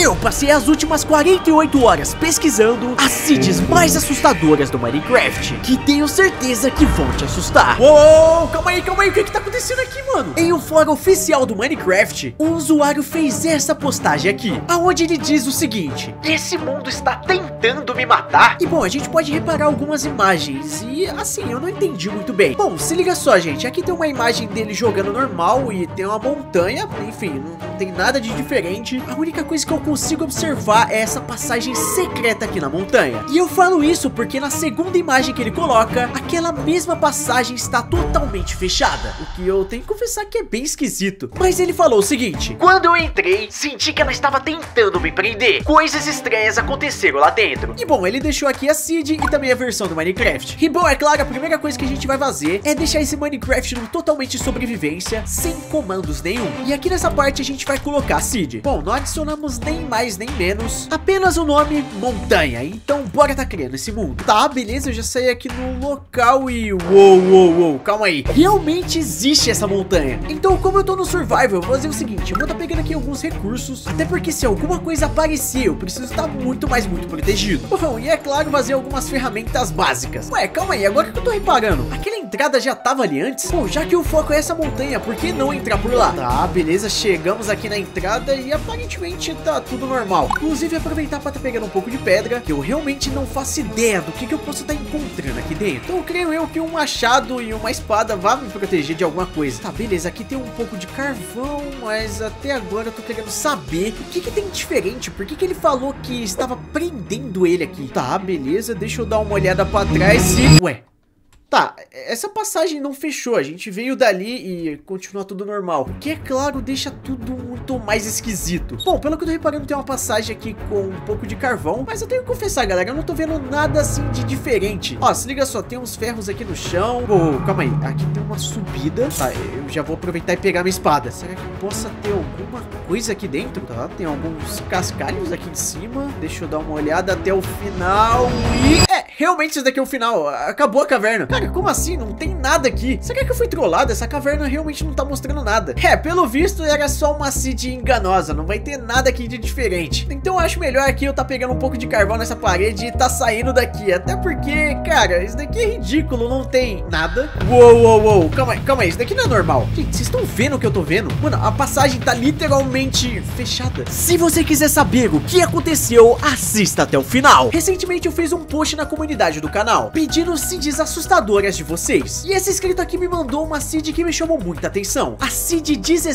Eu passei as últimas 48 horas pesquisando as seeds mais assustadoras do Minecraft, que tenho certeza que vão te assustar. Uou, calma aí, o que tá acontecendo aqui, mano? Em um fórum oficial do Minecraft, um usuário fez essa postagem aqui, aonde ele diz o seguinte: esse mundo está tentando me matar. E bom, a gente pode reparar algumas imagens e assim, eu não entendi muito bem. Bom, se liga só, gente, aqui tem uma imagem dele jogando normal e tem uma montanha, enfim, não tem nada de diferente. A única coisa que eu consigo observar é essa passagem secreta aqui na montanha. E eu falo isso porque na segunda imagem que ele coloca, aquela mesma passagem está totalmente fechada, o que eu tenho que confessar que é bem esquisito. Mas ele falou o seguinte: quando eu entrei, senti que ela estava tentando me prender. Coisas estranhas aconteceram lá dentro. E bom, ele deixou aqui a seed e também a versão do Minecraft. E bom, é claro, a primeira coisa que a gente vai fazer é deixar esse Minecraft no totalmente sobrevivência, sem comandos nenhum. E aqui nessa parte a gente vai colocar a seed. Bom, não adicionamos nem mais nem menos, apenas o nome montanha. Então bora tá criando esse mundo. Tá, beleza, eu já saí aqui no local e uou, calma aí. Realmente existe essa montanha. Então como eu tô no survival, eu vou fazer o seguinte: eu vou tá pegando aqui alguns recursos, até porque se alguma coisa aparecer, eu preciso estar muito protegido. Bom, e é claro, fazer algumas ferramentas básicas. Ué, calma aí, agora que eu tô reparando, aquela entrada já tava ali antes? Bom, já que o foco é essa montanha, por que não entrar por lá? Tá, beleza, chegamos aqui na entrada e aparentemente tá tudo normal. Inclusive aproveitar pra tá pegando um pouco de pedra, que eu realmente não faço ideia do que eu posso estar encontrando aqui dentro. Então creio eu que um machado e uma espada vá me proteger de alguma coisa. Tá, beleza, aqui tem um pouco de carvão, mas até agora eu tô querendo saber o que tem diferente. Por que ele falou que estava prendendo ele aqui? Tá, beleza, deixa eu dar uma olhada pra trás e... ué, tá, essa passagem não fechou, a gente veio dali e continua tudo normal, o que é claro deixa tudo muito mais esquisito. Bom, pelo que eu tô reparando, tem uma passagem aqui com um pouco de carvão, mas eu tenho que confessar, galera, eu não tô vendo nada assim de diferente. Ó, se liga só, tem uns ferros aqui no chão. Oh, calma aí, aqui tem uma subida. Tá, eu já vou aproveitar e pegar minha espada. Será que possa ter alguma coisa aqui dentro? Tá, tem alguns cascalhos aqui em cima. Deixa eu dar uma olhada até o final e... realmente isso daqui é o final, acabou a caverna. Cara, como assim? Não tem nada aqui. Será que eu fui trollado? Essa caverna realmente não tá mostrando nada. Pelo visto era só uma seed enganosa, não vai ter nada aqui de diferente. Então eu acho melhor aqui eu tá pegando um pouco de carvão nessa parede e tá saindo daqui. Até porque, cara, isso daqui é ridículo, não tem nada. Uou, calma aí, isso daqui não é normal. Gente, vocês estão vendo o que eu tô vendo? Mano, a passagem tá literalmente fechada. Se você quiser saber o que aconteceu, assista até o final. Recentemente eu fiz um post na comunidade do canal pedindo seeds assustadoras de vocês, e esse inscrito aqui me mandou uma seed que me chamou muita atenção, a seed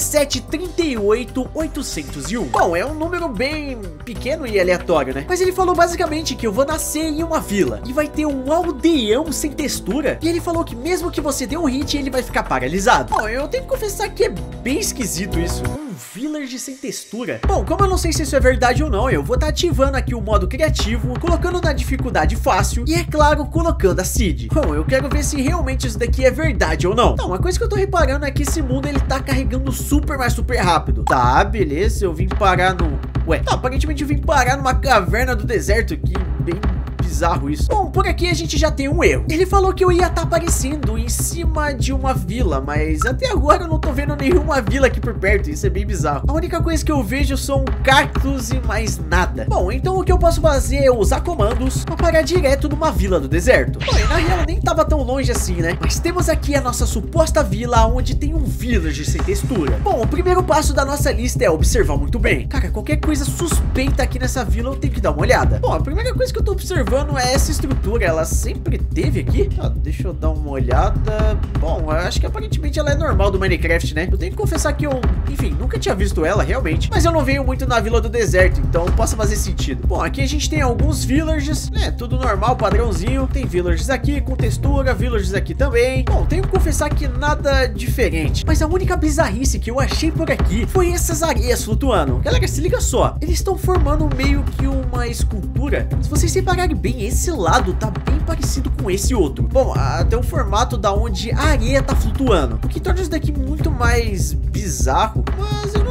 1738801. Bom, é um número bem pequeno e aleatório, né? Mas ele falou basicamente que eu vou nascer em uma vila e vai ter um aldeão sem textura, e ele falou que mesmo que você dê um hit, ele vai ficar paralisado. Bom, eu tenho que confessar que é bem esquisito isso. Village sem textura. Bom, como eu não sei se isso é verdade ou não, eu vou estar ativando aqui o modo criativo, colocando na dificuldade fácil e, é claro, colocando a seed. Bom, eu quero ver se realmente isso daqui é verdade ou não. Então, uma coisa que eu tô reparando é que esse mundo ele tá carregando super rápido. Tá, beleza, eu vim parar no... ué, tá, aparentemente eu vim parar numa caverna do deserto aqui, bem... bizarro isso. Bom, por aqui a gente já tem um erro. Ele falou que eu ia estar aparecendo em cima de uma vila, mas até agora eu não tô vendo nenhuma vila aqui por perto. Isso é bem bizarro. A única coisa que eu vejo são cactos e mais nada. Bom, então o que eu posso fazer é usar comandos para parar direto numa vila do deserto. Bom, e na real nem tava tão longe assim, né? Mas temos aqui a nossa suposta vila onde tem um village sem textura. Bom, o primeiro passo da nossa lista é observar muito bem. Cara, qualquer coisa suspeita aqui nessa vila eu tenho que dar uma olhada. Bom, a primeira coisa que eu tô observando é essa estrutura, ela sempre teve aqui. Deixa eu dar uma olhada. Bom, eu acho que aparentemente ela é normal do Minecraft, né? Eu tenho que confessar que eu, enfim, nunca tinha visto ela realmente, mas eu não venho muito na vila do deserto, então possa fazer sentido. Bom, aqui a gente tem alguns villages, né? Tudo normal, padrãozinho. Tem villages aqui com textura, villages aqui também. Bom, tenho que confessar que nada diferente, mas a única bizarrice que eu achei por aqui foi essas areias flutuando. Galera, se liga só, eles estão formando meio que uma escultura. Se vocês separarem bem, esse lado tá bem parecido com esse outro. Bom, até o formato da onde a areia tá flutuando, o que torna isso daqui muito mais bizarro, mas eu não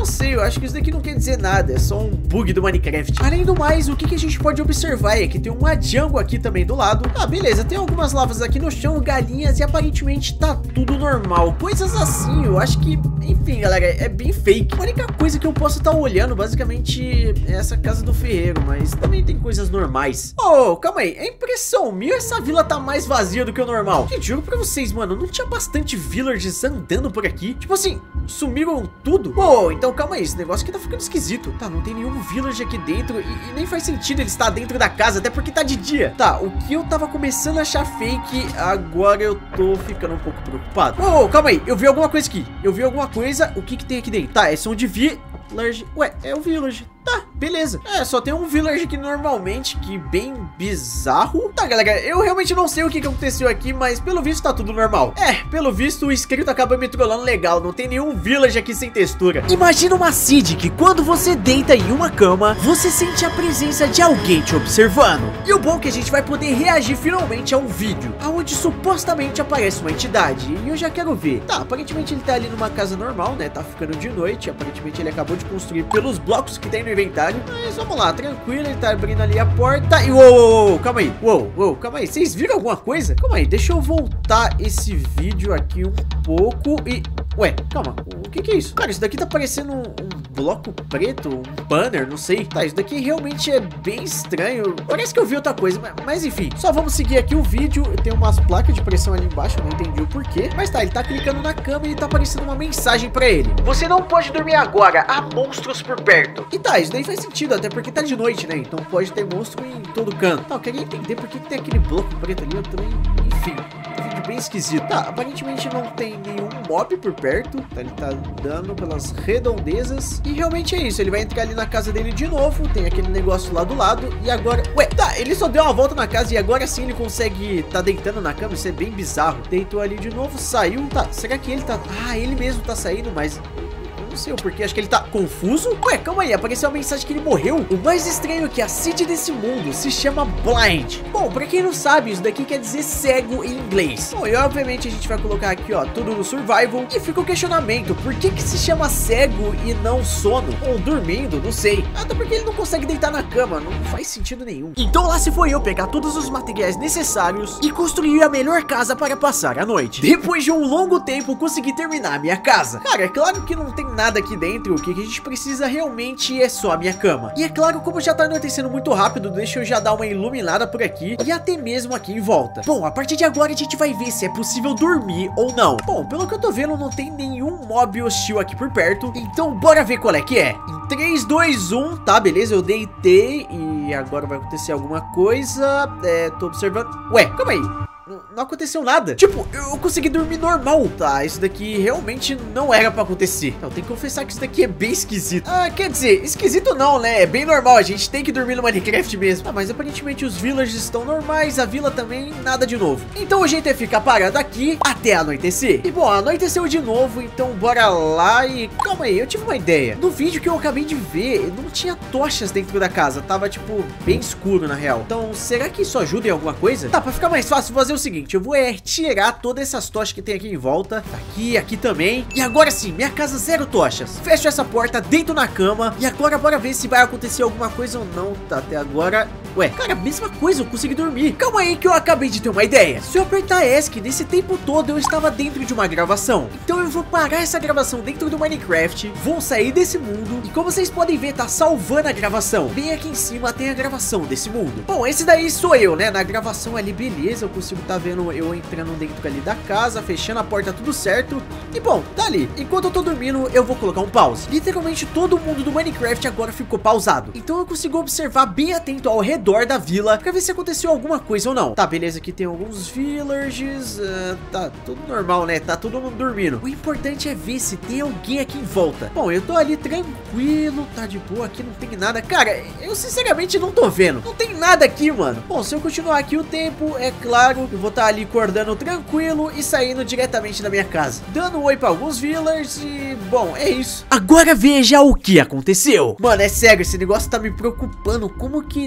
não sei, eu acho que isso daqui não quer dizer nada, é só um bug do Minecraft. Além do mais, o que a gente pode observar é que tem uma jungle aqui também do lado. Ah, beleza, tem algumas lavas aqui no chão, galinhas e aparentemente tá tudo normal. Coisas assim, eu acho que, enfim, galera, é bem fake. A única coisa que eu posso estar olhando, basicamente, é essa casa do ferreiro, mas também tem coisas normais. Oh, calma aí, é impressão minha, essa vila tá mais vazia do que o normal. Gente, juro pra vocês, mano, não tinha bastante villagers andando por aqui? Tipo assim, sumiram tudo? Oh, então calma aí, esse negócio aqui tá ficando esquisito. Tá, não tem nenhum villager aqui dentro e nem faz sentido ele estar dentro da casa, até porque tá de dia. Tá, o que eu tava começando a achar fake, agora eu tô ficando um pouco preocupado. Oh, calma aí, eu vi alguma coisa aqui. Eu vi alguma coisa, o que tem aqui dentro? Tá, é som de village. Ué, é o village. Tá, beleza. É, só tem um village aqui normalmente, que bem bizarro. Tá, galera, eu realmente não sei o que aconteceu aqui, mas pelo visto tá tudo normal. É, pelo visto o inscrito acaba me trollando legal, não tem nenhum village aqui sem textura. Imagina uma seed que quando você deita em uma cama, você sente a presença de alguém te observando. E o bom é que a gente vai poder reagir finalmente a um vídeo, onde supostamente aparece uma entidade, e eu já quero ver. Tá, aparentemente ele tá ali numa casa normal, né, tá ficando de noite, aparentemente ele acabou de construir pelos blocos que tem no inventário, mas vamos lá, tranquilo, ele tá abrindo ali a porta e uou, calma aí, calma aí, vocês viram alguma coisa? Calma aí, deixa eu voltar esse vídeo aqui um pouco e, ué, calma, o que é isso? Cara, isso daqui tá parecendo um bloco preto, um banner, não sei. Tá, isso daqui realmente é bem estranho, parece que eu vi outra coisa, mas enfim, só vamos seguir aqui o vídeo. Tem umas placas de pressão ali embaixo, eu não entendi o porquê, mas tá, ele tá clicando na cama e tá aparecendo uma mensagem pra ele: você não pode dormir agora, há monstros por perto. E tá, isso daí faz sentido, até porque tá de noite, né, então pode ter monstro em todo canto. Tá, eu queria entender por que tem aquele bloco preto ali, eu também, enfim, vídeo bem esquisito. Tá, aparentemente não tem nenhum mob por perto, tá, ele tá dando pelas redondezas e realmente é isso, ele vai entrar ali na casa dele de novo, tem aquele negócio lá do lado e agora, ué, tá, ele só deu uma volta na casa e agora sim ele consegue tá deitando na cama, isso é bem bizarro. Deitou ali de novo, saiu, tá, será que ele tá, ah, ele mesmo tá saindo, mas não sei o porquê, acho que ele tá confuso. Ué, calma aí, apareceu a mensagem que ele morreu. O mais estranho é que a seed desse mundo se chama Blind. Bom, pra quem não sabe, isso daqui quer dizer cego em inglês. Bom, e obviamente a gente vai colocar aqui, ó, tudo no survival. E fica o questionamento, por que se chama cego e não sono? Ou dormindo, não sei. Até porque ele não consegue deitar na cama, não faz sentido nenhum. Então lá se foi eu pegar todos os materiais necessários e construir a melhor casa para passar a noite. Depois de um longo tempo, consegui terminar a minha casa. Cara, é claro que não tem nada aqui dentro, o que a gente precisa realmente é só a minha cama. E é claro, como já tá anoitecendo muito rápido, deixa eu já dar uma iluminada por aqui e até mesmo aqui em volta. Bom, a partir de agora a gente vai ver se é possível dormir ou não. Bom, pelo que eu tô vendo, não tem nenhum mob hostil aqui por perto, então bora ver qual é que é. Em 3, 2, 1, tá, beleza, eu deitei e agora vai acontecer alguma coisa. Tô observando. Ué, calma aí. Não aconteceu nada. Tipo, eu consegui dormir normal. Tá, isso daqui realmente não era pra acontecer. Então, tem que confessar que isso daqui é bem esquisito. Ah, quer dizer, esquisito não, né? É bem normal, a gente tem que dormir no Minecraft mesmo. Ah, mas aparentemente os villagers estão normais, a vila também, nada de novo. Então o jeito é ficar parado aqui até anoitecer. E bom, anoiteceu de novo, então bora lá e... Calma aí, eu tive uma ideia. No vídeo que eu acabei de ver, não tinha tochas dentro da casa. Tava, tipo, bem escuro na real. Então, será que isso ajuda em alguma coisa? Tá, pra ficar mais fácil, vou fazer o seguinte. Eu vou tirar todas essas tochas que tem aqui em volta. Aqui também. E agora sim, minha casa zero tochas. Fecho essa porta, deito na cama. E agora bora ver se vai acontecer alguma coisa ou não. Tá, até agora... Ué, cara, mesma coisa, eu consegui dormir. Calma aí que eu acabei de ter uma ideia. Se eu apertar ESC, nesse tempo todo eu estava dentro de uma gravação. Então eu vou parar essa gravação dentro do Minecraft. Vou sair desse mundo. E como vocês podem ver, tá salvando a gravação. Bem aqui em cima tem a gravação desse mundo. Bom, esse daí sou eu, né? Na gravação ali, beleza. Eu consigo tá vendo eu entrando dentro ali da casa, fechando a porta, tudo certo. E bom, tá ali. Enquanto eu tô dormindo, eu vou colocar um pause. Literalmente todo mundo do Minecraft agora ficou pausado. Então eu consigo observar bem atento ao redor da vila pra ver se aconteceu alguma coisa ou não. Tá, beleza, aqui tem alguns villagers. Tá tudo normal, né? Tá todo mundo dormindo. O importante é ver se tem alguém aqui em volta. Bom, eu tô ali tranquilo, tá de boa, aqui não tem nada. Cara, eu sinceramente não tô vendo. Não tem nada aqui, mano. Bom, se eu continuar aqui o tempo, é claro, eu vou estar ali acordando tranquilo e saindo diretamente da minha casa, dando um oi pra alguns villagers e, bom, é isso. Agora veja o que aconteceu. Mano, é sério, esse negócio tá me preocupando. Como que tem uma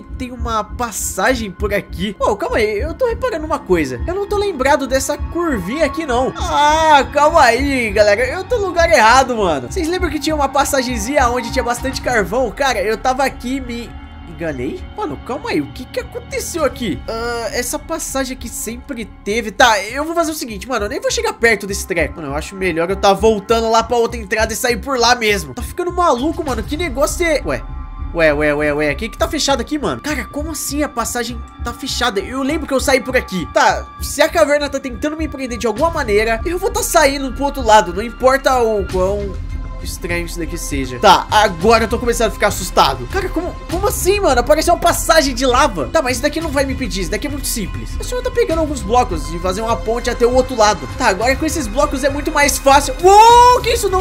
uma passagem por aqui. Pô, calma aí, eu tô reparando uma coisa. Eu não tô lembrado dessa curvinha aqui, não. Ah, calma aí, galera. Eu tô no lugar errado, mano. Vocês lembram que tinha uma passagenzinha onde tinha bastante carvão? Cara, eu tava aqui me enganei? Mano, calma aí, o que aconteceu aqui? Essa passagem aqui sempre teve. Tá, eu vou fazer o seguinte, mano, eu nem vou chegar perto desse treco. Mano, eu acho melhor eu tá voltando lá pra outra entrada e sair por lá mesmo. Tá ficando maluco, mano, que negócio é... Ué, o que tá fechado aqui, mano? Cara, como assim a passagem tá fechada? Eu lembro que eu saí por aqui. Tá, se a caverna tá tentando me prender de alguma maneira, eu vou tá saindo pro outro lado, não importa o quão estranho isso daqui seja. Tá, agora eu tô começando a ficar assustado. Cara, como assim, mano? Apareceu uma passagem de lava. Tá, mas isso daqui não vai me impedir, isso daqui é muito simples. Eu só tá pegando alguns blocos e fazer uma ponte até o outro lado. Tá, agora com esses blocos é muito mais fácil. Uou, que isso? Não.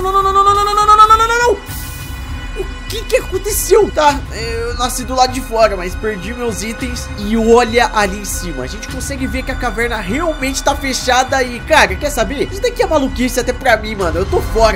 O que aconteceu? Tá, eu nasci do lado de fora, mas perdi meus itens. E olha ali em cima, a gente consegue ver que a caverna realmente tá fechada. E, cara, quer saber? Isso daqui é maluquice até pra mim, mano. Eu tô fora.